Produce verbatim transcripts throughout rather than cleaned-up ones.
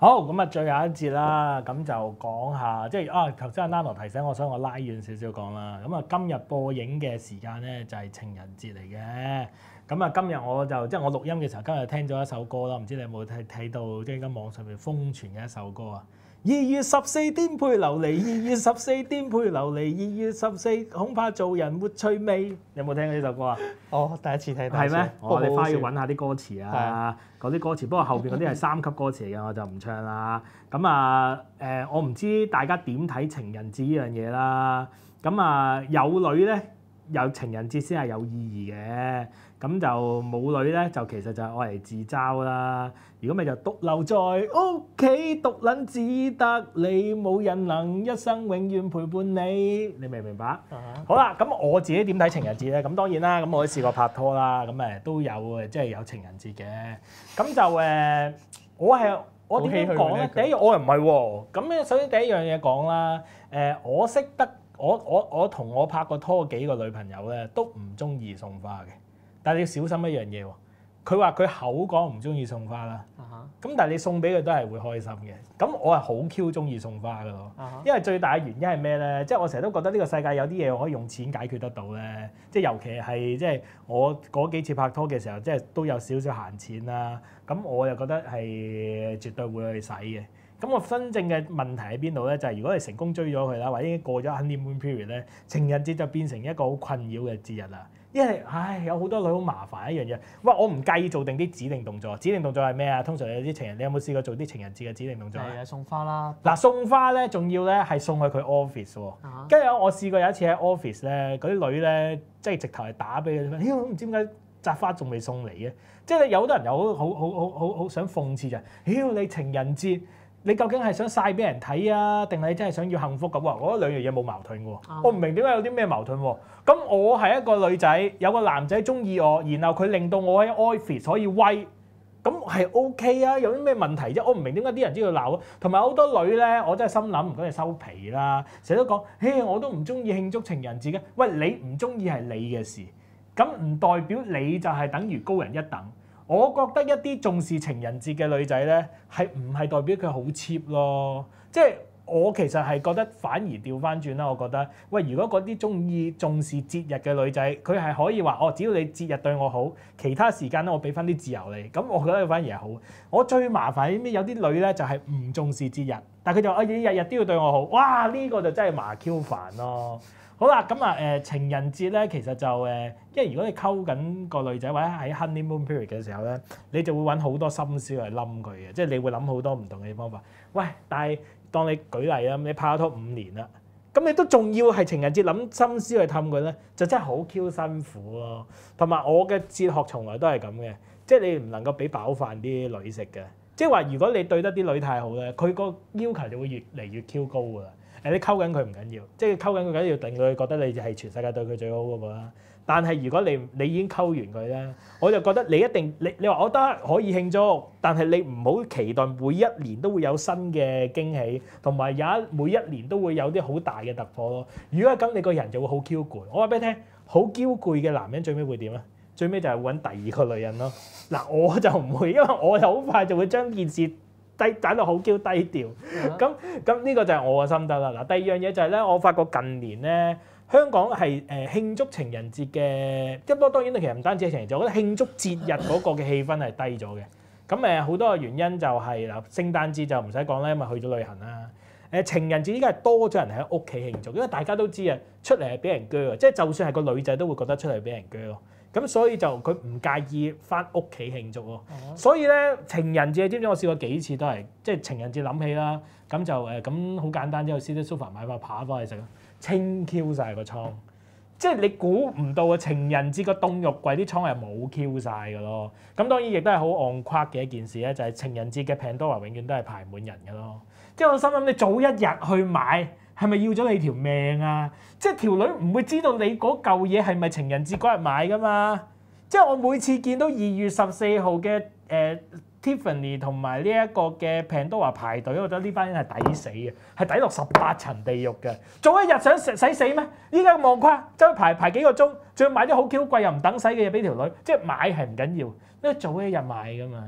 好，咁啊，最後一節啦，咁就講下，即係啊，頭先阿 Nano 提醒我，所以我拉遠少少講啦。咁啊，今日播映嘅時間咧就係情人節嚟嘅。咁啊，今日我就即係我錄音嘅時候，今日聽咗一首歌啦，唔知你有冇睇睇到即係而家網上面瘋傳嘅一首歌啊？二月十四顛沛流離，二月十四顛沛流離，二月十四恐怕做人沒趣味。你有冇聽過呢首歌啊？ 哦，第一次聽， 係咩？我哋翻去要揾揾下啲歌詞啊，嗰啲歌詞。不過後邊嗰啲係三級歌詞嚟嘅，我就唔唱啦。咁啊，誒，我唔知大家點睇情人節呢樣嘢啦。咁啊，有女咧，有情人節先係有意義嘅。咁就冇女咧，就其實就係愛嚟自嘲啦。如果咪就獨留在屋企，獨撚只得你，冇人能一生永遠陪伴你。你明唔明白？ Uh-huh. 好啦，咁我自己點睇情人節咧？咁當然啦，咁我都試過拍拖啦，咁誒都有誒，即係有情人節嘅。咁就誒，我係我點樣講咧？第一樣我又唔係喎。咁咧，首先第一樣嘢講啦，誒，我識得我我我同我拍過拖幾個女朋友咧，都唔中意送花嘅。但係你要小心一樣嘢喎，佢話佢口講唔中意送花啦，咁、uh-huh. 但係你送俾佢都係會開心嘅。咁我係好 Q 中意送花㗎咯，uh-huh. 因為最大嘅原因係咩咧？即係我成日都覺得呢個世界有啲嘢可以用錢解決得到咧。即係尤其係即係我嗰幾次拍拖嘅時候，即係都有少少閒錢啦。咁我又覺得係絕對會去使嘅。咁我真正嘅問題喺邊度咧？就係、是、如果你成功追咗佢啦，或者已經過咗 honeymoon period 咧，情人節就變成一個好困擾嘅節日啦。因為唉有好多女好麻煩一樣嘢，喂我唔介意做定啲指定動作，指定動作係咩啊？通常有啲情人，你有冇試過做啲情人節嘅指定動作啊？ 係啊，送花啦。 嗱送花咧，仲要咧係送去佢 office 喎。跟住我試過有一次喺 office 咧，嗰啲女咧即係直頭係打俾佢，妖唔知點解紮花仲未送嚟嘅？即係有好多人又好好好好好好想諷刺就係，妖你情人節。你究竟係想曬俾人睇啊，定係你真係想要幸福咁啊？我覺得兩樣嘢冇矛盾喎，我唔明點解有啲咩矛盾喎？咁我係一個女仔，有個男仔中意我，然後佢令到我喺 office 可以威，咁係 OK 啊？有啲咩問題啫？我唔明點解啲人知道鬧啊？同埋好多女咧，我真係心諗唔該你收皮啦，成日都講，嘿我都唔中意慶祝情人節嘅，喂你唔中意係你嘅事，咁唔代表你就係等於高人一等。我覺得一啲重視情人節嘅女仔咧，係唔係代表佢好 cheap 咯？即係我其實係覺得反而調翻轉啦。我覺得，喂，如果嗰啲中意重視節日嘅女仔，佢係可以話，哦，只要你節日對我好，其他時間咧我俾翻啲自由你。咁我覺得反而係好。我最麻煩係咩？有啲女咧就係唔重視節日，但係佢就話，啊，日日都要對我好。哇！呢個就真係麻 Q 煩咯。好啦，咁啊誒情人節咧，其實就誒，因為如果你溝緊個女仔或者喺 honeymoon period 嘅時候咧，你就會揾好多心思去冧佢嘅，即係你會諗好多唔同嘅方法。喂，但係當你舉例啊，你拍咗拖五年啦，咁你都仲要係情人節諗心思去氹佢咧，就真係好 Q 辛苦咯。同埋我嘅哲學從來都係咁嘅，即係你唔能夠俾飽飯啲女食嘅，即係話如果你對得啲女太好咧，佢個要求就會越嚟越 Q 高㗎啦。誒你溝緊佢唔緊要，即係溝緊佢緊要令到佢覺得你係全世界對佢最好嗰個啦。但係如果你你已經溝完佢咧，我就覺得你一定你你話我覺得可以慶祝，但係你唔好期待每一年都會有新嘅驚喜，同埋有一每一年都會有啲好大嘅突破咯。如果係咁，你個人就會好嬌攰。我話俾你聽，好嬌攰嘅男人最尾會點咧？最尾就係揾第二個女人咯。嗱，我就唔會，因為我就好快就會將件事低揀到好嬌低調，咁咁呢個就係我嘅心得啦。嗱，第二樣嘢就係咧，我發覺近年咧，香港係誒慶祝情人節嘅，即係不過當然其實唔單止係情人節，我覺得慶祝節日嗰個嘅氣氛係低咗嘅。咁誒好多嘅原因就係嗱，聖誕節就唔使講啦，因為去咗旅行啦。誒情人節依家係多咗人喺屋企慶祝，因為大家都知啊，出嚟係俾人鋸啊，即係就算係個女仔都會覺得出嚟俾人鋸咯。咁所以就佢唔介意翻屋企慶祝咯。Uh-huh. 所以咧情人節，你知唔知我試過幾次都係即係情人節諗起啦，咁就誒咁好簡單，之後先啲 sofa 買塊扒翻去食咯，清 Q 晒個倉。即係你估唔到啊！情人節個凍肉櫃啲倉係冇 Q 晒嘅咯。咁當然亦都係好戇誇嘅一件事咧，就係、是、情人節嘅 Pandora 永遠都係排滿人嘅咯。即係我心諗，你早一日去買，係咪要咗你條命啊？即係條女唔會知道你嗰嚿嘢係咪情人節嗰日買噶嘛？即係我每次見到二月十四號嘅誒 Tiffany 同埋呢一個嘅 Pandora 排隊，我覺得呢班人係抵死嘅，係抵落十八層地獄嘅。早一日想使死咩？依家望誇，走去排排幾個鐘，仲要買啲好 Q 貴又唔等使嘅嘢俾條女，即係買係唔緊要，因為早一日買噶嘛。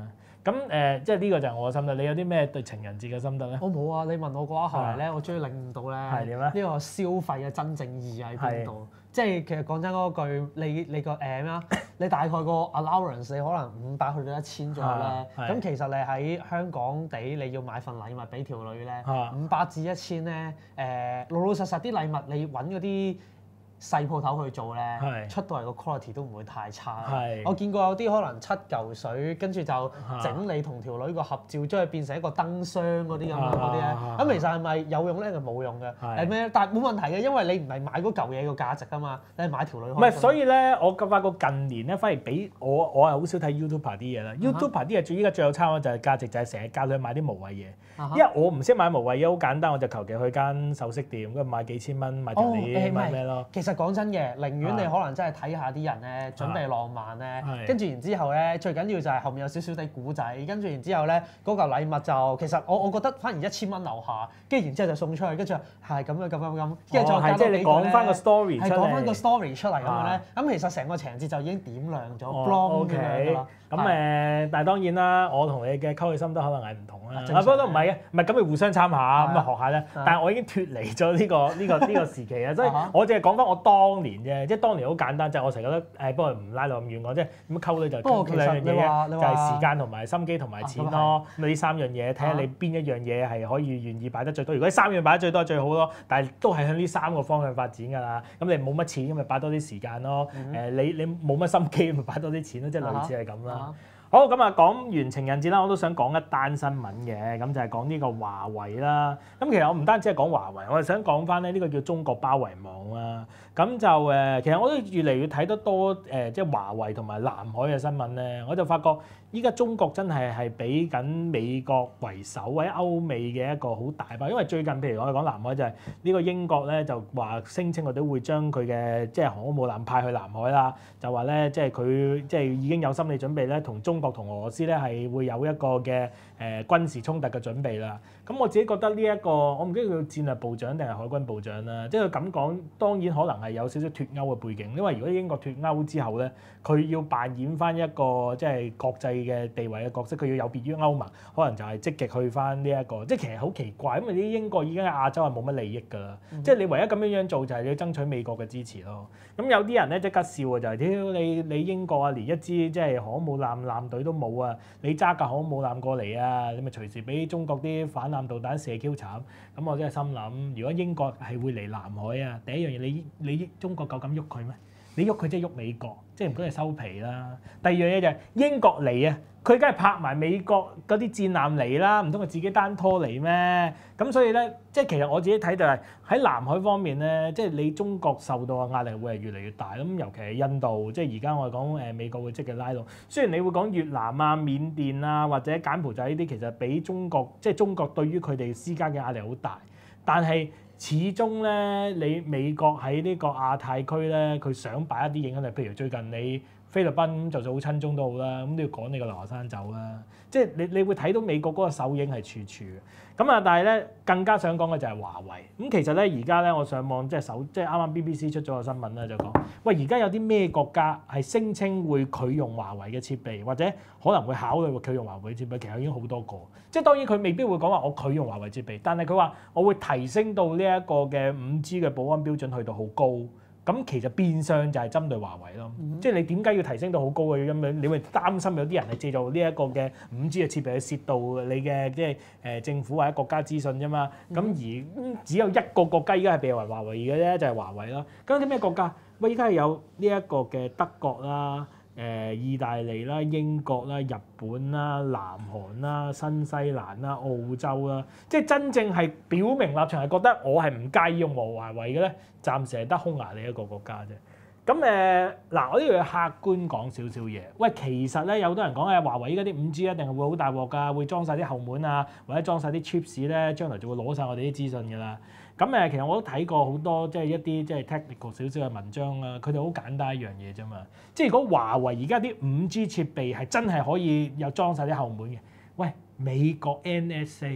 咁誒、呃，即係呢個就係我嘅心得。你有啲咩對情人節嘅心得咧？ 我冇啊！你問我嘅話，後嚟咧，我終於領悟到咧， 係點咧？ 呢個消費嘅真正意義喺邊度？即係其實講真嗰句，你你個誒咩啊？你大概個 allowance 你可能五百去到一千左右咧。咁其實你喺香港地你要買份禮物俾條女咧，五百至一千咧，誒老老實實啲禮物你揾嗰啲細鋪頭去做咧，是出到嚟個 quality 都唔會太差。是我見過有啲可能七嚿水，跟住就整你同條女個合照，將佢變成一個燈箱嗰啲咁樣嗰啲咧。咁其實係咪有用咧？就冇用嘅。係咩是？但係冇問題嘅，因為你唔係買嗰嚿嘢個價值啊嘛，你係買條女。唔係， 所以咧，我發覺近年咧，反而俾我我係好少睇 YouTuber 啲嘢啦。YouTuber 啲嘢最依家最有參考就係價值就係成日教佢買啲無謂嘢。因為我唔識買無謂嘢，好簡單，我就求其去間首飾店，跟住買幾千蚊買條鏈買咩咯。 其實講真嘅，寧願你可能真係睇下啲人咧，準備浪漫咧，跟住然之後咧，最緊要就係後面有少少啲古仔，跟住然之後咧，嗰嚿禮物就其實我我覺得反而一千蚊樓下，跟住然之後就送出去，跟住係咁樣咁樣咁，跟住再加多幾個咧，即係你講翻個 story 出嚟，係講翻個 story 出嚟咁樣咧，咁其實成個情人節就已經點亮咗 blog 咁樣啦。 咁誒，但係當然啦，我同你嘅溝女心得可能係唔同啦。不過都唔係嘅，唔係咁，你互相參考咁啊學下咧。但係我已經脫離咗呢個呢個呢個時期啊，所以我淨係講翻我當年啫，即係當年好簡單，就係我成日覺得誒，不過唔拉到咁遠講，即係咁溝女就溝兩樣嘢，就係時間同埋心機同埋錢咯。咁呢三樣嘢睇下你邊一樣嘢係可以願意擺得最多。如果三樣擺得最多最好咯，但係都係向呢三個方向發展㗎啦。咁你冇乜錢咁咪擺多啲時間咯。誒，你你冇乜心機咪擺多啲錢咯，即係類似係咁啦。好，咁啊，講完情人節啦，我都想講一單新聞嘅，咁就係講呢個華為啦。咁其實我唔單止係講華為，我係想講翻咧呢個叫中國包圍網啦。咁就誒，其實我都越嚟越睇得多誒，即係華為同埋南海嘅新聞咧，我就發覺依家中國真係係俾緊美國為首或者歐美嘅一個好大包，因為最近譬如我哋講南海就係呢個英國咧就話聲稱佢都會將佢嘅即係航空母艦派去南海啦，就話咧即係佢即係已經有心理準備咧，同中國同俄羅斯咧係會有一個嘅誒軍事衝突嘅準備啦。咁我自己覺得呢一個我唔記得佢戰略部長定係海軍部長啦，即係佢咁講，當然可能係有少少脫歐嘅背景，因為如果英國脫歐之後咧，佢要扮演翻一個即係國際嘅地位嘅角色，佢要有別於歐盟，可能就係積極去翻呢一個，即係其實好奇怪，因為啲英國已經喺亞洲係冇乜利益㗎啦，嗯、即係你唯一咁樣樣做就係你要爭取美國嘅支持咯。咁有啲人咧即刻笑啊，就係、是、屌你你英國啊，連一支即係航空母艦艦隊都冇啊，你揸架航空母艦過嚟啊，你咪隨時俾中國啲反艦導彈射 Q 慘。咁我真係心諗，如果英國係會嚟南海啊，第一樣嘢你你中國夠膽喐佢咩？你喐佢即係喐美國，即係唔該你收皮啦。第二樣嘢就係英國嚟啊，佢梗係拍埋美國嗰啲戰艦嚟啦，唔通佢自己單拖嚟咩？咁所以咧，即係其實我自己睇就係喺南海方面咧，即係你中國受到嘅壓力會係越嚟越大。咁尤其係印度，即係而家我哋講誒美國會積極拉攏。雖然你會講越南啊、緬甸啊或者柬埔寨呢啲，其實比中國即係中國對於佢哋施加嘅壓力好大，但係始終咧，你美國喺呢個亞太區咧，佢想擺一啲影響力，譬如最近你菲律賓就算好親中都好啦，咁都要趕你個留學生走啦。即係你你會睇到美國嗰個手影係處處嘅。咁啊，但係咧更加想講嘅就係華為。咁其實咧而家咧，我上網即係手即係啱啱 B B C 出咗個新聞咧，就講喂而家有啲咩國家係聲稱會拒用華為嘅設備，或者可能會考慮會拒用華為設備，其實已經好多個。即係當然佢未必會講話我拒用華為設備，但係佢話我會提升到呢一個嘅五 G 嘅保安標準去到好高。咁其實變相就係針對華為咯，嗯、即係你點解要提升到好高嘅咁樣？你會擔心有啲人係借助呢一個嘅五 G 嘅設備去竊盜你嘅即係誒政府或者國家資訊啫嘛。咁、嗯、而只有一個國家依家係被為華為嘅啫，就係、是、華為咯。咁啲咩國家？喂，依家係有呢一個嘅德國啦。誒，意大利啦、英國啦、日本啦、南韓啦、新西蘭啦、澳洲啦，即係真正係表明立場係覺得我係唔介意用華為嘅咧，暫時係得匈牙利一個國家啫。咁誒嗱，我呢度要客觀講少少嘢。喂，其實咧有好多人講誒，華為依家啲五 G 一定係會好大鑊㗎，會裝晒啲後門啊，或者裝晒啲 chips 咧，將來就會攞晒我哋啲資訊㗎啦。咁誒，其實我都睇過好多即係一啲即係 technical 少少嘅文章啦，佢哋好簡單一樣嘢啫嘛。即係如果華為而家啲五 G 設備係真係可以有裝晒啲後門嘅，喂，美國 N S A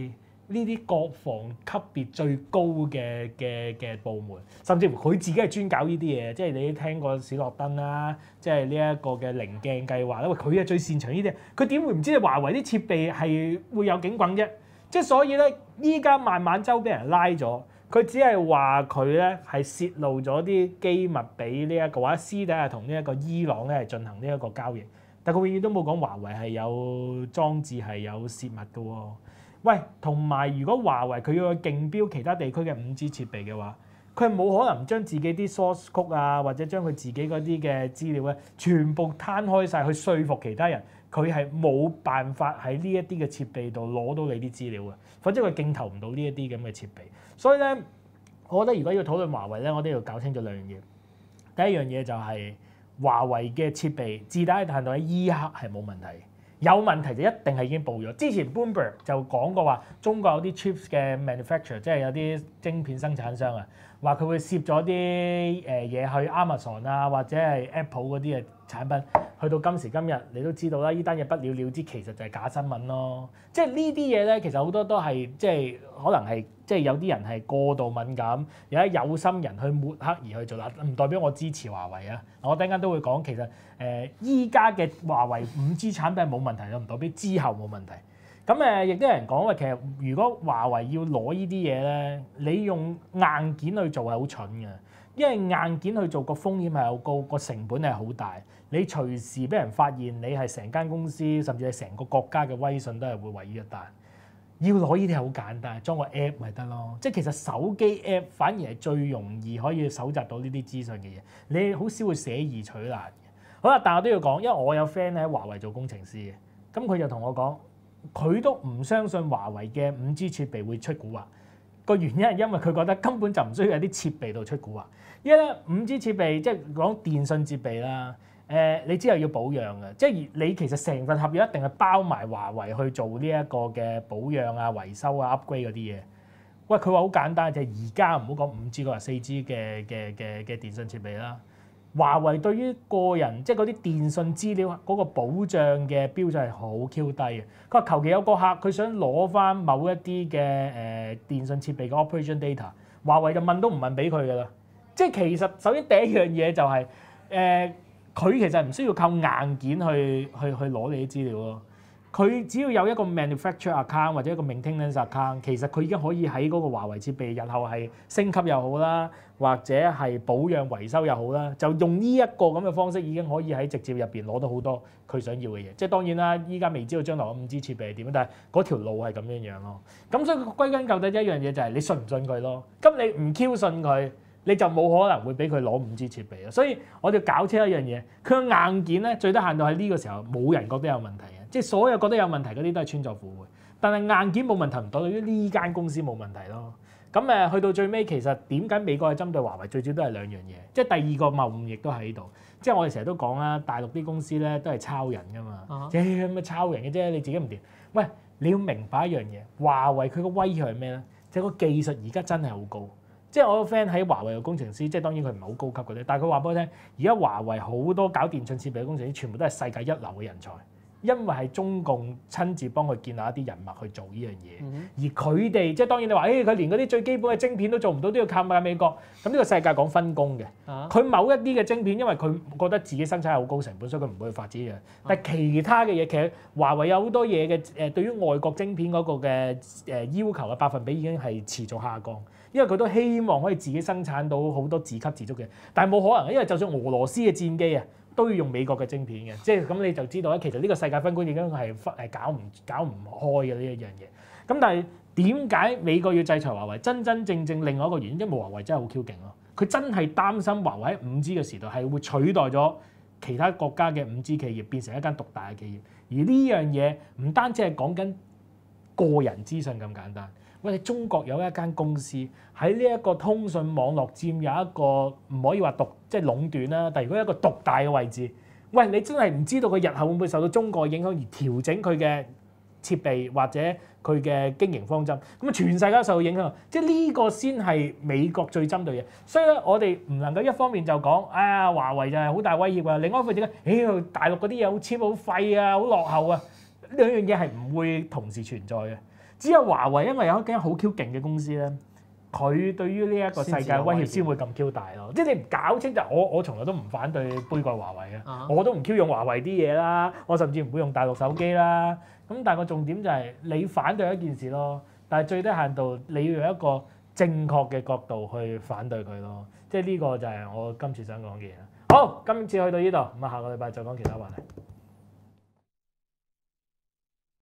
呢啲國防級別最高嘅嘅嘅部門，甚至乎佢自己係專搞呢啲嘢，即係你聽過史諾登啦，即係呢一個嘅稜鏡計劃啦，喂，佢係最擅長呢啲，佢點會唔知華為啲設備係會有警棍啫？即係所以咧，依家孟晚舟俾人拉咗，佢只係話佢咧係泄露咗啲機密俾呢一個，或者私底下同呢一個伊朗咧係進行呢一個交易，但佢永遠都冇講華為係有裝置係有泄密嘅喎。喂，同埋如果華為佢要去競標其他地區嘅五 G 設備嘅話，佢係冇可能將自己啲 source code 啊，或者將佢自己嗰啲嘅資料咧，全部攤開晒去說服其他人，佢係冇辦法喺呢一啲嘅設備度攞到你啲資料嘅，否則佢競投唔到呢一啲咁嘅設備。所以咧，我覺得如果要討論華為咧，我都要搞清楚兩樣嘢。第一樣嘢就係華為嘅設備自打嘅限度喺依刻係冇問題。有問題就一定係已經報咗。之前 Bloomberg 就講過話，中國有啲 chips 嘅 manufacturer， 即係有啲晶片生產商啊，話佢會攝咗啲誒嘢去 Amazon 啊，或者係 Apple 嗰啲嘅產品。去到今時今日，你都知道啦，呢單嘢不了了之，其實就係假新聞咯。即係呢啲嘢咧，其實好多都係即係可能係即係有啲人係過度敏感，有啲有心人去抹黑而去做啦，唔代表我支持華為啊。我陣間都會講，其實誒依家嘅華為五 G 產品係冇問題，就唔代表之後冇問題。咁誒，亦都有人講話，其實如果華為要攞呢啲嘢咧，你用硬件去做係好蠢嘅。因為硬件去做個風險係好高，個成本係好大，你隨時俾人發現你係成間公司，甚至係成個國家嘅威信都係會毀於一旦。要攞呢啲係好簡單，裝個 app 咪得咯。即係其實手機 app 反而係最容易可以搜集到呢啲資訊嘅嘢，你好少會捨易取難嘅。好啦，但係我都要講，因為我有 friend 喺華為做工程師嘅，咁佢就同我講，佢都唔相信華為嘅五 G 設備會出蠱惑。個原因係因為佢覺得根本就唔需要喺啲設備度出蠱惑，因為咧五 G 設備即係講電信設備啦，誒、呃、你之後要保養嘅，即係你其實成份合約一定係包埋華為去做呢一個嘅保養啊、維修啊、upgrade 嗰啲嘢。喂，佢話好簡單，就係而家唔好講五 G，佢話四 G 嘅嘅嘅嘅電信設備啦。華為對於個人即係嗰啲電信資料嗰個保障嘅標準係好 Q 低嘅。佢話求其有個客佢想攞翻某一啲嘅誒電信設備嘅 operation data， 華為就問都唔問俾佢㗎啦。即係其實首先第一樣嘢就係誒佢其實唔需要靠硬件去去去攞你啲資料咯。佢只要有一個 manufacturer account 或者一個 maintenance account， 其實佢已經可以喺嗰個華為設備日後係升級又好啦，或者係保養維修又好啦，就用呢一個咁嘅方式已經可以喺直接入邊攞到好多佢想要嘅嘢。即係當然啦，依家未知道將來五 G 設備係點，但係嗰條路係咁樣樣咯。咁所以歸根究底一樣嘢就係你信唔信佢咯。咁你唔 Q 信佢，你就冇可能會俾佢攞五 G 設備啊。所以我哋搞清一樣嘢，佢嘅硬件咧最低限度喺呢個時候冇人覺得有問題嘅。即係所有覺得有問題嗰啲都係穿鑿附會，但係硬件冇問題唔代表呢間公司冇問題咯。咁誒去到最尾，其實點解美國係針對華為？最主要都係兩樣嘢，即係第二個謬誤亦都喺度。即係我哋成日都講啦，大陸啲公司咧都係抄人㗎嘛，即係咁嘅抄人嘅啫，你自己唔掂。喂，你要明白一樣嘢，華為佢個威脅係咩咧？就係個技術而家真係好高。即係我個 friend 喺華為嘅工程師，即係當然佢唔係好高級嗰啲，但係佢話俾我聽，而家華為好多搞電信設備嘅工程師，全部都係世界一流嘅人才。因為係中共親自幫佢建立一啲人脈去做呢樣嘢，嗯、而佢哋即係當然你話，誒、欸、佢連嗰啲最基本嘅晶片都做唔到，都要靠埋美國。咁呢個世界講分工嘅，佢、啊、某一啲嘅晶片，因為佢覺得自己生產係好高成本，所以佢唔會去發展嘅。但係其他嘅嘢，其實華為有好多嘢嘅誒，對於外國晶片嗰個嘅誒要求嘅百分比已經係持續下降，因為佢都希望可以自己生產到好多自給自足嘅。但係冇可能，因為就算俄羅斯嘅戰機啊，都要用美國嘅晶片嘅，即係咁你就知道咧，其實呢個世界分工已經係分係搞唔搞唔開嘅呢一樣嘢。咁但係點解美國要制裁華為？真真正正另外一個原因，因為華為真係好 Q 勁咯。佢真係擔心華為喺五 G 嘅時代係會取代咗其他國家嘅五 G 企業，變成一間獨大嘅企業。而呢樣嘢唔單止係講緊個人資訊咁簡單。我哋中國有一間公司喺呢一個通訊網絡佔有一個唔可以話獨即係壟斷啦，但係如果一個獨大嘅位置，喂，你真係唔知道佢日後會唔會受到中國影響而調整佢嘅設備或者佢嘅經營方針，咁啊全世界都受到影響，即係呢個先係美國最針對嘅。所以咧，我哋唔能夠一方面就講，哎呀華為就係好大威脅啊，另外一方面點解？妖大陸嗰啲嘢好黐好廢啊，好落後啊，兩樣嘢係唔會同時存在嘅。 只有華為因為有一間好 Q 勁嘅公司咧，佢對於呢一個世界威脅先會咁 Q 大咯。即係你唔搞清就我我從來都唔反對杯葛華為嘅，啊、我都唔 Q 用華為啲嘢啦，我甚至唔會用大陸手機啦。咁但係個重點就係你反對一件事咯，但係最低限度你要用一個正確嘅角度去反對佢咯。即係呢個就係我今次想講嘅嘢。好，今次去到呢度，咁啊下個禮拜再講其他話題。